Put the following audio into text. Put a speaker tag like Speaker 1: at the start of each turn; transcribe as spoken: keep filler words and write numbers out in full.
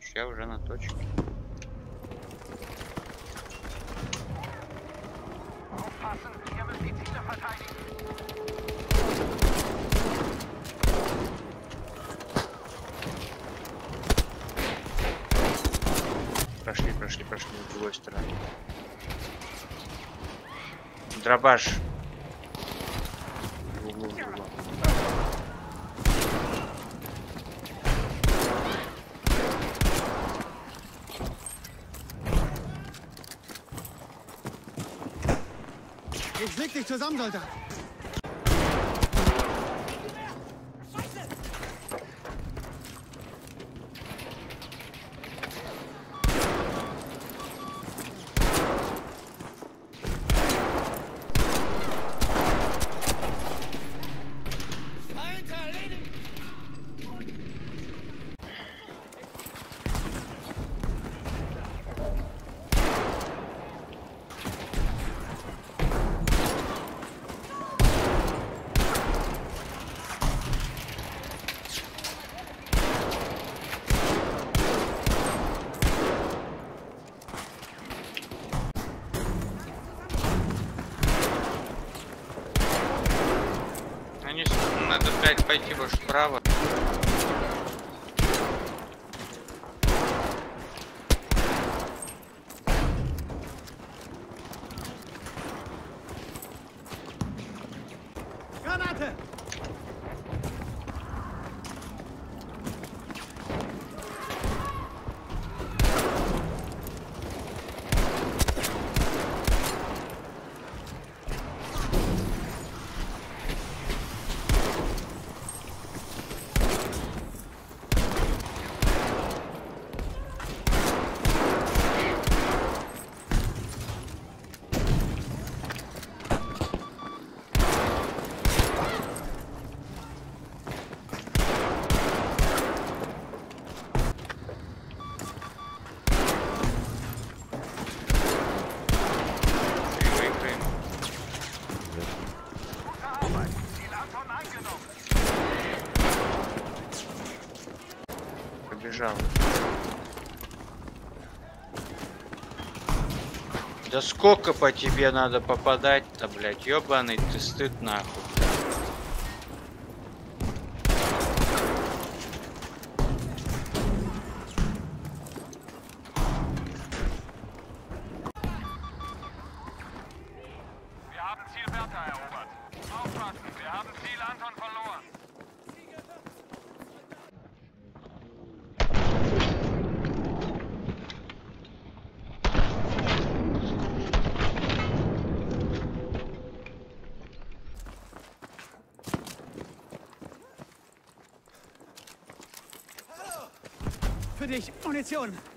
Speaker 1: Значит, я уже на точке. Прошли, прошли, прошли с другой стороны. Дробаш. В углу, в углу.
Speaker 2: Ich leg dich zusammen, Soldat.
Speaker 1: Они, надо, блядь, пойти больше вправо.
Speaker 2: Granate!
Speaker 1: Побежал. Да сколько по тебе надо попадать-то, блядь, ёбаный ты стыд нахуй.
Speaker 3: Wir haben Ziel Bertha erobert. Aufpassen, wir haben Ziel Anton verloren.
Speaker 2: Für dich, Munition.